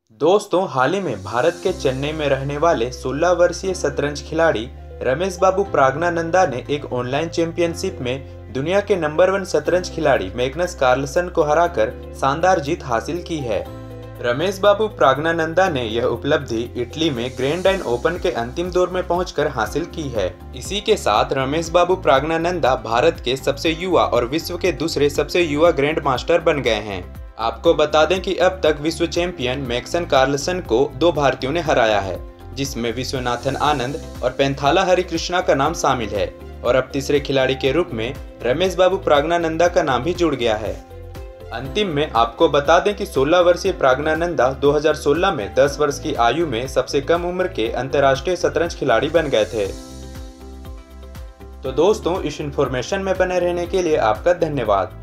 दोस्तों, हाल ही में भारत के चेन्नई में रहने वाले 16 वर्षीय शतरंज खिलाड़ी रमेश बाबू प्राज्ञानंदा ने एक ऑनलाइन चैंपियनशिप में दुनिया के नंबर 1 शतरंज खिलाड़ी मैग्नस कार्लसन को हराकर शानदार जीत हासिल की है। रमेश बाबू प्राज्ञानंदा ने यह उपलब्धि इटली में ग्रैंड आइन ओपन के अंतिम दौर में पहुंचकर हासिल की है। इसी के साथ रमेश बाबू प्राज्ञानंदा भारत के सबसे युवा और विश्व के दूसरे सबसे युवा ग्रैंड मास्टर बन गए हैं। आपको बता दें कि अब तक विश्व चैंपियन मैग्नस कार्लसन को 2 भारतीयों ने हराया है, जिसमें विश्वनाथन आनंद और पेंथाला हरिकृष्णा का नाम शामिल है और अब तीसरे खिलाड़ी के रूप में रमेश बाबू प्राज्ञानंदा का नाम भी जुड़ गया है। अंतिम में आपको बता दें कि 16 वर्षीय प्राज्ञानंदा 2016 में 10 वर्ष की आयु में सबसे कम उम्र के अंतर्राष्ट्रीय शतरंज खिलाड़ी बन गए थे। तो दोस्तों, इस इंफॉर्मेशन में बने रहने के लिए आपका धन्यवाद।